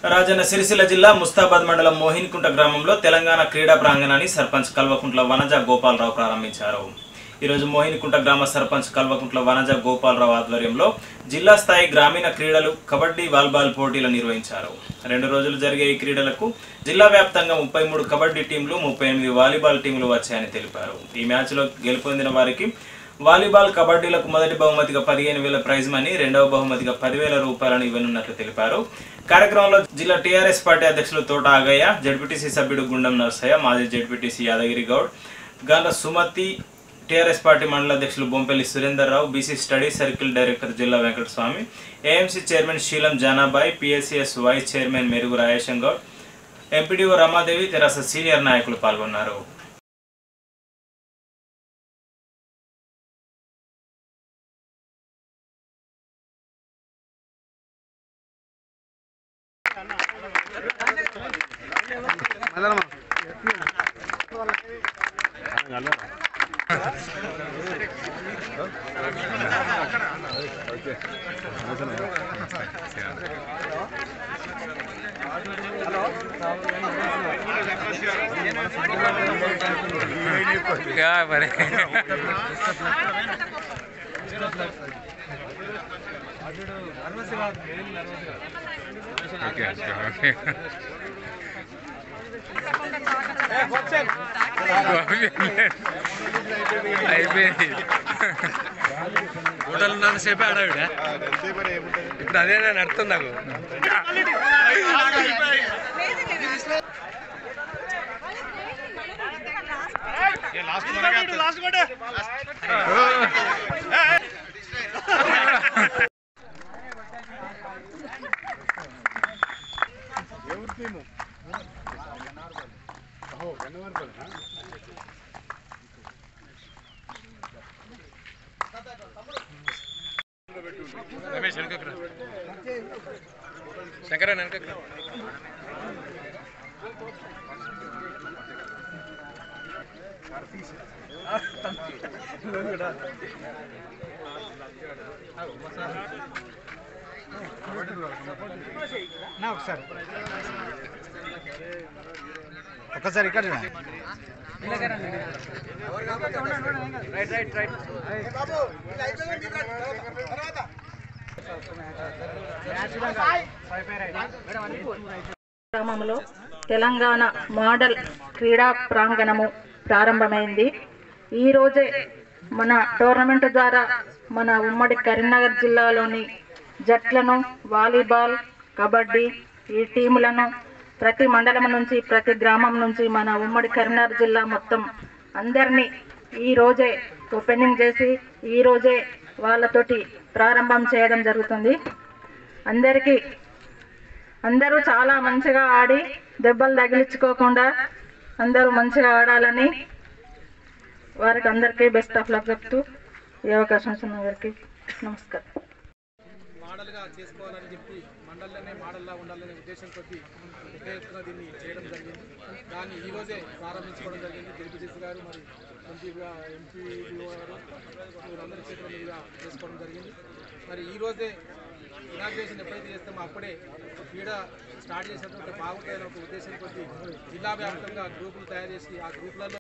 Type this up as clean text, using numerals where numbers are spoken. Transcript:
రాజన్న సిరిసిల్ల జిల్లా ముస్తాబాద్ మండలం మోహిన్కుంట గ్రామంలో తెలంగాణ క్రీడా ప్రాంగణాన్ని సర్పంచ్ కల్వకుంట్ల వనజ గోపాలరావు ప్రారంభించారు. ఈ రోజు మోహిన్కుంట గ్రామ సర్పంచ్ కల్వకుంట్ల వనజ గోపాలరావు ఆధ్వర్యంలో జిల్లా స్థాయి గ్రామీణ క్రీడలు కబడ్డీ వాలీబాల్ పోటీలు నిర్వహించారు. 2 రోజులు జరిగే ఈ క్రీడలకు జిల్లా వ్యాప్తంగా 33 కబడ్డీ టీంలు 38 వాలీబాల్ టీంలు వచ్చాయని తెలిపారు. ఈ మ్యాచ్లో గెలుపొందిన వారికి వాలీబాల్ కబడ్డీలకు మొదటి బహుమతిగా 15,000 ప్రైజ్ మనీ, రెండవ బహుమతిగా 10,000 రూపాయలను ఇవ్వనున్నట్లు తెలిపారు. కార్యక్రమంలో జిల్లా టీఆర్ఎస్ పార్టీ అధ్యక్షులు తోట ఆగయ్య, జడ్పీటీసీ సభ్యుడు గుండం నర్సయ్య, మాజీ జడ్పీటీసీ యాదగిరి గౌడ్, గంట సుమతి, టీఆర్ఎస్ పార్టీ మండల అధ్యక్షులు Bompelli Surender Rao, BC study circle director Jilla Venkataswamy, AMC chairman Seelam Janabai, PSCS vice chairman Merugu Rayesham Goud, MPDO Ramadevi, Terasa senior నాయకులు పాల్గొన్నారు. क्या बड़े అయిపోయింది హోటల్ ఉన్నంతసేపే ఆడావిడ ఇప్పుడు అదే నడుతుంది నాకు. రమేష్ వెనకరా, శంకర వెనకరా. ఒకసారి ఇక్కడ గ్రామంలో తెలంగాణ మోడల్ క్రీడా ప్రాంగణము ప్రారంభమైంది. ఈ రోజే మన టోర్నమెంట్ ద్వారా మన ఉమ్మడి కరీంనగర్ జిల్లాలోని జట్లను వాలీబాల్, కబడ్డీ ఈ టీములను ప్రతి మండలం నుంచి ప్రతి గ్రామం నుంచి మన ఉమ్మడి కరీంనగర్ జిల్లా మొత్తం అందరినీ ఈ రోజే ఓపెనింగ్ చేసి ఈ రోజే వాళ్ళతోటి ప్రారంభం చేయడం జరుగుతుంది. అందరూ చాలా మంచిగా ఆడి దెబ్బలు తగిలించుకోకుండా అందరూ మంచిగా ఆడాలని వారికి అందరికీ బెస్ట్ ఆఫ్ లక్ చెప్తూ ఈ అవకాశం ఇచ్చిన వారికి నమస్కారం. మోడల్గా చేసుకోవాలని చెప్పి మండలంలోనే మోడల్లా ఉండాలనే ఉద్దేశం కొద్ది పెద్ద ఎత్తున దీన్ని చేయడం జరిగింది. దాన్ని ఈరోజే ప్రారంభించుకోవడం జరిగింది. జడ్పీటీసీ గారు మరి ఎంపీడీఓ గారు వీరందరి చేతుల మీదుగా చేసుకోవడం జరిగింది. మరి ఈరోజే ఇనాగ్రేషన్ ఎప్పుడైతే చేస్తామో అప్పుడే క్రీడ స్టార్ట్ చేసినటువంటి బాగుంటాయని ఒక ఉద్దేశం కొద్ది జిల్లా వ్యాప్తంగా గ్రూపులు తయారు చేసి ఆ గ్రూపులలో